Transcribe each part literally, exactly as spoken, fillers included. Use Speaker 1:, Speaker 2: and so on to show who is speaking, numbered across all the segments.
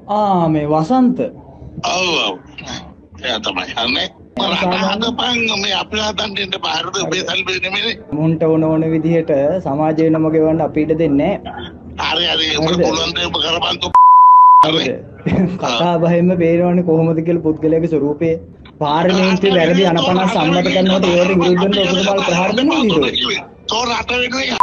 Speaker 1: ආ මේ වසන්ත.
Speaker 2: ඔව් ඔව්. එයා තමයි හන්නේ. හදපන් මේ අපේ හදන්න දෙන්න බාහිරද ඔබේ සල්ලි නෙමෙයි.
Speaker 1: මුන්ට ඕන ඕන විදිහට සමාජය නම ගෙවන්න අපිට දෙන්නේ
Speaker 2: නැහැ. හරි හරි ඔබ පුළුවන් දේ ඔබ කරපන් කො.
Speaker 1: කතා බහෙම පේනවනේ කොහොමද කියලා පුද්ගලයාගේ ස්වරූපේ. පාර්ලිමේන්තුවේ වැරදි අනපනස් සම්මත කරනකොට ඒවට විරුද්ධව ඔබතුමාලා ප්‍රහාර දෙනවා නේද?
Speaker 2: තෝ රට වෙනුවෙන්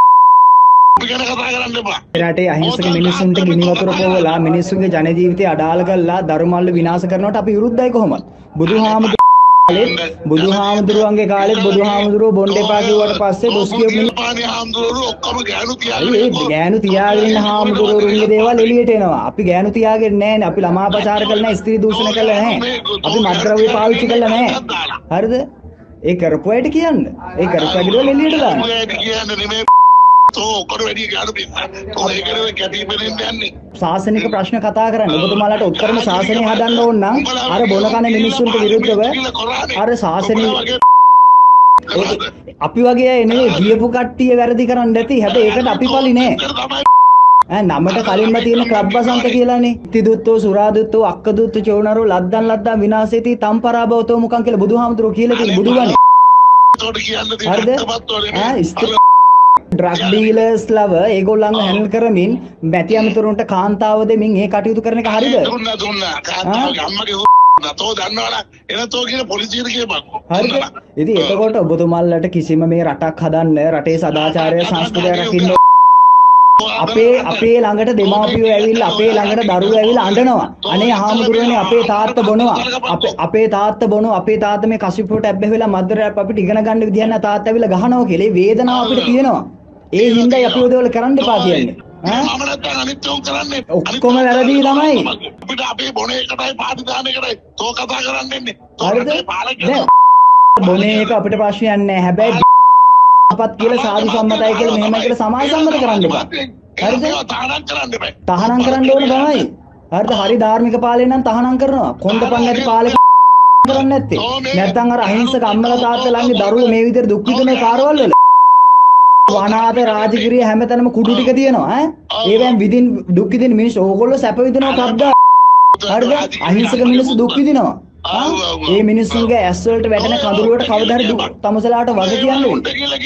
Speaker 1: රටේ අහිංසක මිනිස්සුන්ට ගිනි වතුර පොවලා මිනිස්සුන්ගේ ජන ජීවිතය අඩාල කරලා දරුමල්ල විනාශ කරනවට අපි විරුද්ධයි කොහොමද? බුදුහාමුදුරුවෝ බුදුහාමුදුරුවන්ගේ කාලෙත් බුදුහාමුදුරුවෝ බොණ්ඩ එපා කිව්වට පස්සේ දොස් කියපු
Speaker 2: හාමුදුරුවෝ ඔක්කොම ගෑනු තියාගෙන
Speaker 1: ගෑනු තියාගෙන ඉන්න හාමුදුරුවෝගේ දේවල් එළියට එනවා. අපි ගෑනු තියාගෙන නැහැනේ. අපි ළමා ප්‍රචාර කළා නැහැ, ස්ත්‍රී දූෂණ කළා නැහැ. අපි මත්ද්‍රව්‍ය පාවිච්චි කළා නැහැ. හරිද? ඒ කරපු අයට කියන්න. ඒ කරපු අයට එළියට දාන්න.
Speaker 2: කියන්නේ නෙමෙයි. තෝ ඔක්කොම වැඩි ගානු දෙන්න. තෝ ඒකනේ කැටි බෙරෙන්න යන්නේ.
Speaker 1: ශාසනික ප්‍රශ්න කතා කරන්න. ඔබතුමාලාට උත්තරම ශාසනය හදන්න ඕන නම් අර බොන කන මිනිස්සුන්ට විරුද්ධව අර ශාසනය අපි වගේ අය නෙවෙයි ගියපු කට්ටිය වැරදි කරන්න ඇති. හැබැයි ඒකට අපි පලි නෑ. ඈ නමට කලින්ම තියෙන ක්ලබ් වසන්ත කියලානේ. තිදුත්තෝ සුරාදුත්තෝ අක්කදුත්තු චෝනරෝ ලද්දන් ලද්දා විනාශේති තම්පරාභවතෝ මුකන් කියලා බුදුහාමුදුරුවෝ කියලා තියෙන බුදුගණේ.
Speaker 2: ඒකට කියන්න තියෙන්නේ
Speaker 1: ඈ ඩ්‍රග් ඩීලර්ස් ලව ඒගොල්ලන්ව හැන්ඩල් කරමින් මැති අමතුරුන්ට කාන්තාව දෙමින් ඒ කටයුතු කරන එක හරිද?
Speaker 2: දුන්නා දුන්නා කාන්තාවගේ අම්මගේ නතෝ දන්නවලා එනතෝ කියන පොලිසියට කියපන්කෝ.
Speaker 1: හරිද? ඉතින් එතකොට ඔබතුමාලට කිසිම මේ රටක් හදන්න රටේ සදාචාරය සංස්කෘතිය රකින්න අපේ අපේ ළඟට දෙමාපියෝ ඇවිල්ලා අපේ ළඟට දරුවෝ ඇවිල්ලා අඬනවා. අනේ හාමුදුරනේ අපේ තාත්තා බොනවා. අපේ අපේ තාත්තා බොනවා. අපේ තාත්තා මේ කසිප්පුවට ඇබ්බැහිලා මද්දරයක් අපිට ඉගෙන ගන්න විදියක් නැහැ. තාත්තා ඇවිල්ලා ගහනවා කියලා. ඒ වේදනාව අපිට තියෙනවා. ඒ හින්දායි අපි ඔය දේවල් කරන්න එපා කියන්නේ.
Speaker 2: ඈ මම නැත්තම් අනිත් උන් කරන්නේ
Speaker 1: ඔක්කොම වැරදි තමයි.
Speaker 2: අපිට අපේ බොන එකටයි පාටි දාන එකටයි තෝ කතා කරන්නේ.
Speaker 1: හරිද? බොන එක අපිට ප්‍රශ්නයක් නැහැ. හැබැයි අපත් කියලා සාදු සම්මතයි කියලා මෙහෙමයි කියලා සමාජ සම්මත කරන්න එපා. හරිද?
Speaker 2: තහනම් කරන්න එපා.
Speaker 1: තහනම් කරන්න ඕන තමයි. හරිද? හරි ධාර්මික පාලනය නම් තහනම් කරනවා. කොණ්ඩපන් නැති පාලක කරන්නේ නැත්තේ. නැත්තම් අර අහිංසක අම්මලා තාත්තලාගේ දරුවෝ මේ විදිහට දුක් විඳින කාරවල වල වනාත රාජගිරිය හැමතැනම කුඩු ටික තියෙනවා ඈ. ඒවෙන් විදින් දුක් විඳින මිනිස්සු ඕගොල්ලෝ සැප විඳිනවා කද්දා. හරිද? අහිංසක මිනිස්සු දුක් විඳිනවා. ඒ මිනිස්සුන්ගේ ඇස් වලට වැටෙන කඳුළු වලට කවදා හරි තමසලාට වග කියන්නේ.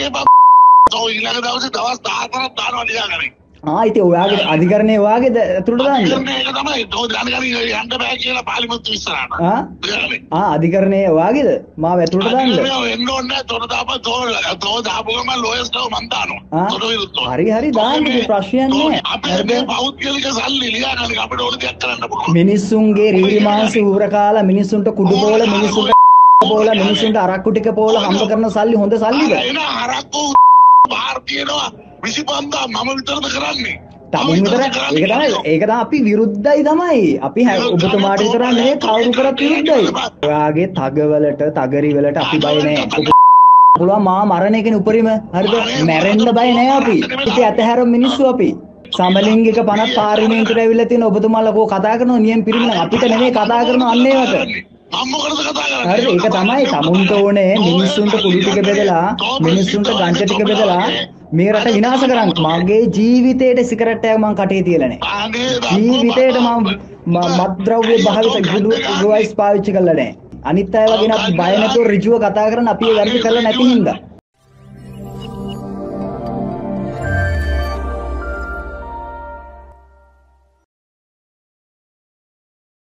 Speaker 2: තෝ ඊළඟ දවසේ දවස් දහතරක් දානවා නිදාගන්නේ.
Speaker 1: ආ ඉතින් ඔයාගේ අධිකරණයේ වාගේ ඇතුළට දාන්න.
Speaker 2: ඒක තමයි තෝ දැනගනි යන්න බෑ කියලා පාර්ලිමේන්තු ඉස්සරහට.
Speaker 1: ආ ආ අධිකරණයේ වාගේද මාව ඇතුළට දාන්න.
Speaker 2: එන්න ඕනේ නැහැ තොර දාපන් තෝ තෝ දාපුවම ලෝයස් තෝ මන් දානවා. තොර විරුද්ධව.
Speaker 1: හරි හරි දාන්න ප්‍රශ්නයක් නෑ.
Speaker 2: අපේ මේ පෞද්ගලික සල්ලි ලියා ගන්න අපිට ඕන දෙයක් කරන්න පුළුවන්.
Speaker 1: මිනිස්සුන්ගේ රීරි මාංශ ඌර කාලා මිනිස්සුන්ට කුඩු බෝල මිනිස්සුන්ට බෝල මිනිස්සුන්ට අරක්කු ටික බෝල හම්බ කරන සල්ලි හොඳ සල්ලිද?
Speaker 2: එන අරක්කු බාර් කියනවා විසිපන්දා මම විතරද කරන්නේ.
Speaker 1: තමුන් විතර ඒක තමයි ඒක තමයි අපි විරුද්ධයි තමයි. අපි ඔබතුමාට විතර නෙවෙයි කවුරු කරත් විරුද්ධයි. ඔයාගේ තගවලට තගරි වලට අපි බය නෑ. පුළුවන් මා මරණ එකනේ උපරිම. හරිද? මැරෙන්න බය නෑ අපි. ඉතින් ඇතහැර මිනිස්සු අපි. සමලිංගික පනත් පාර්ලිමේන්තුවට ඇවිල්ලා තියෙන ඔබතුමාලා කෝ කතා කරනවා නියම පිරිමින අපිට නෙවෙයි කතා කරනවා අන්න ඒවට.
Speaker 2: මම මොකටද කතා කරන්නේ?
Speaker 1: හරිද? ඒක තමයි තමුන්ට ඕනේ මිනිස්සුන්ට කුඩු ටික බෙදලා මිනිස්සුන්ට ගංජා ටික බෙදලා මේ රට විනාශ කරන්න. මගේ ජීවිතේට සිගරට් එකක් මං කටේ තියලා නැහැ. ජීවිතේට මම මත්ද්‍රව්‍ය භාවිත ගුඩුවයිස් පාවිච්චි කළා නැහැ. අනිත් අය වගේ නම් බය නැතුව ඍජුව කතා කරන අපි වැරදි කරලා නැති හින්දා.